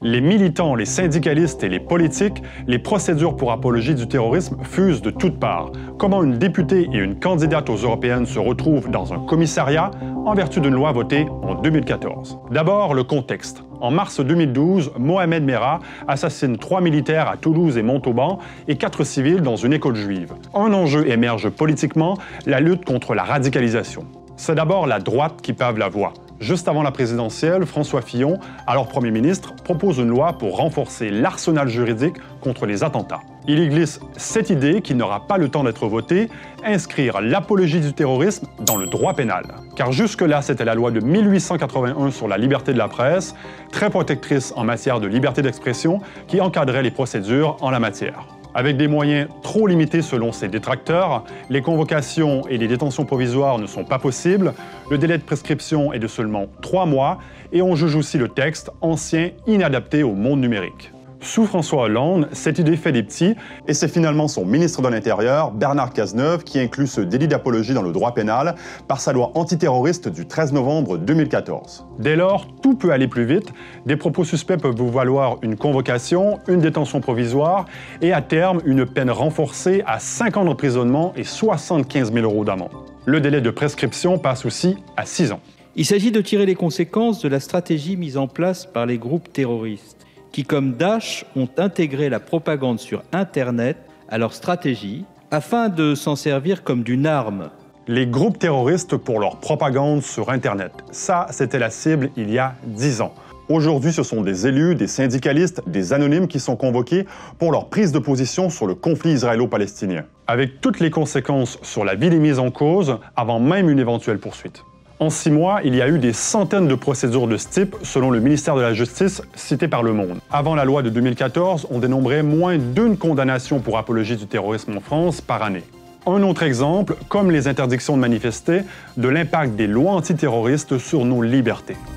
Les militants, les syndicalistes et les politiques, les procédures pour apologie du terrorisme fusent de toutes parts. Comment une députée et une candidate aux européennes se retrouvent dans un commissariat en vertu d'une loi votée en 2014. D'abord, le contexte. En mars 2012, Mohamed Merah assassine 3 militaires à Toulouse et Montauban et 4 civils dans une école juive. Un enjeu émerge politiquement, la lutte contre la radicalisation. C'est d'abord la droite qui pave la voie. Juste avant la présidentielle, François Fillon, alors Premier ministre, propose une loi pour renforcer l'arsenal juridique contre les attentats. Il y glisse cette idée qui n'aura pas le temps d'être votée, inscrire l'apologie du terrorisme dans le droit pénal. Car jusque-là, c'était la loi de 1881 sur la liberté de la presse, très protectrice en matière de liberté d'expression, qui encadrait les procédures en la matière. Avec des moyens trop limités selon ses détracteurs, les convocations et les détentions provisoires ne sont pas possibles, le délai de prescription est de seulement 3 mois et on juge aussi le texte ancien, inadapté au monde numérique. Sous François Hollande, cette idée fait des petits et c'est finalement son ministre de l'Intérieur, Bernard Cazeneuve, qui inclut ce délit d'apologie dans le droit pénal par sa loi antiterroriste du 13 novembre 2014. Dès lors, tout peut aller plus vite. Des propos suspects peuvent vous valoir une convocation, une détention provisoire et à terme, une peine renforcée à 5 ans d'emprisonnement et 75 000 € d'amende. Le délai de prescription passe aussi à 6 ans. Il s'agit de tirer les conséquences de la stratégie mise en place par les groupes terroristes, qui, comme Daesh, ont intégré la propagande sur Internet à leur stratégie afin de s'en servir comme d'une arme. Les groupes terroristes pour leur propagande sur Internet. Ça, c'était la cible il y a 10 ans. Aujourd'hui, ce sont des élus, des syndicalistes, des anonymes qui sont convoqués pour leur prise de position sur le conflit israélo-palestinien, avec toutes les conséquences sur la vie des mises en cause avant même une éventuelle poursuite. En 6 mois, il y a eu des centaines de procédures de ce type, selon le ministère de la Justice, cité par Le Monde. Avant la loi de 2014, on dénombrait moins d'1 condamnation pour apologie du terrorisme en France par année. Un autre exemple, comme les interdictions de manifester, de l'impact des lois antiterroristes sur nos libertés.